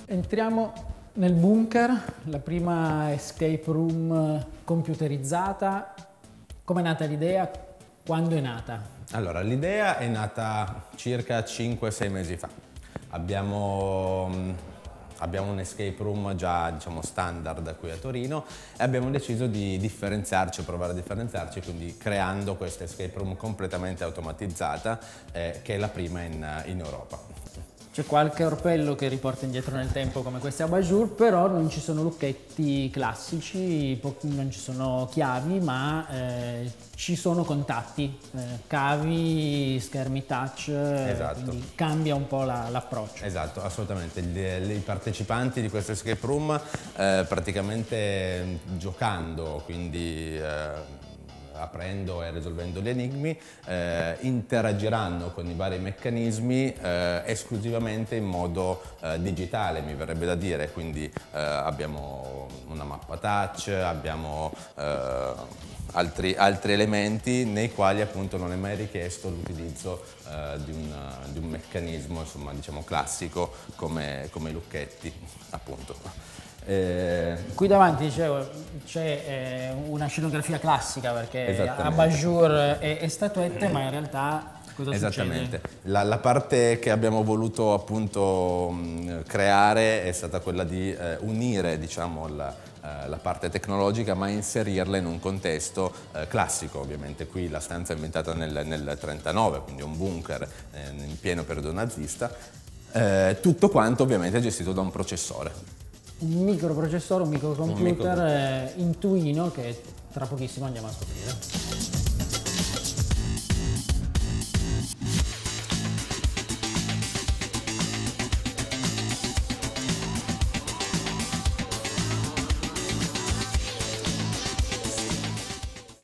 Entriamo nel bunker, la prima escape room computerizzata. Come è nata l'idea? Quando è nata? Allora, l'idea è nata circa 5-6 mesi fa. Abbiamo un escape room già, diciamo, standard qui a Torino e abbiamo deciso di differenziarci, provare a differenziarci, quindi creando questa escape room completamente automatizzata che è la prima in Europa. C'è qualche orpello che riporta indietro nel tempo come questi Abajur, però non ci sono lucchetti classici, non ci sono chiavi, ma ci sono contatti, cavi, schermi touch, Esatto. quindi cambia un po' l'approccio. Esatto, assolutamente. I partecipanti di questo escape room praticamente giocando, quindi aprendo e risolvendo gli enigmi, interagiranno con i vari meccanismi esclusivamente in modo digitale, mi verrebbe da dire, quindi abbiamo una mappa touch, abbiamo altri elementi nei quali appunto non è mai richiesto l'utilizzo di un meccanismo, insomma, diciamo classico come i lucchetti, appunto. Qui davanti dicevo c'è una scenografia classica perché Esattamente. Abajur e statuette, ma in realtà cosa Esattamente. succede? La parte che abbiamo voluto appunto creare è stata quella di unire, diciamo, la parte tecnologica, ma inserirla in un contesto classico. Ovviamente qui la stanza è ambientata nel 39, quindi un bunker in pieno periodo nazista, tutto quanto ovviamente gestito da un processore. Un microprocessore, un microcomputer Intuino che tra pochissimo andiamo a scoprire.